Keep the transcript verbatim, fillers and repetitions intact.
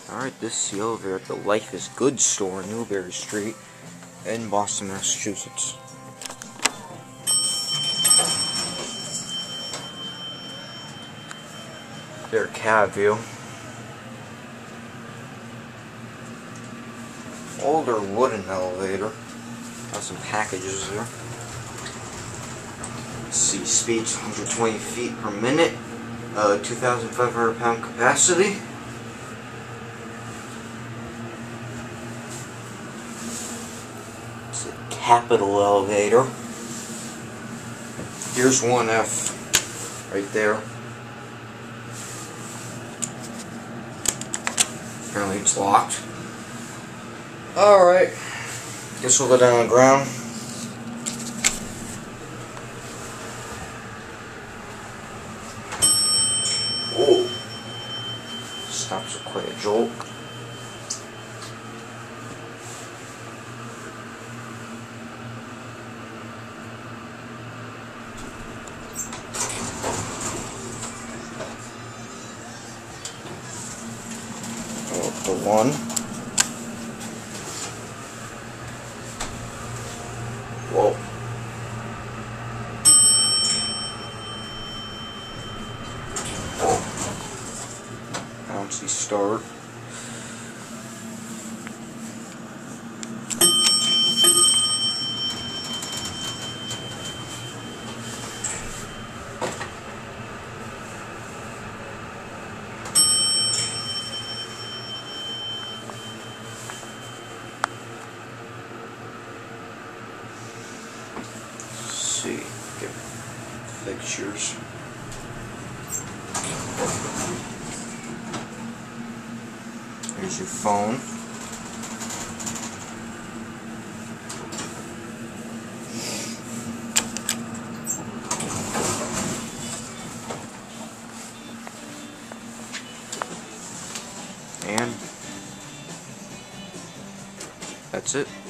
Alright, this is the elevator at the Life is Good store in Newbury Street in Boston, Massachusetts. Their cab view. Older wooden elevator. Got some packages there. Let's see, speeds one hundred twenty feet per minute. Uh, two thousand five hundred pound capacity. It's a capital elevator. Here's one F right there. Apparently it's locked. Alright. Guess we'll go down on the ground. Whoa. Stops with quite a jolt. The one. Whoa. I don't see start. See, get fixtures. Here's your phone. And that's it.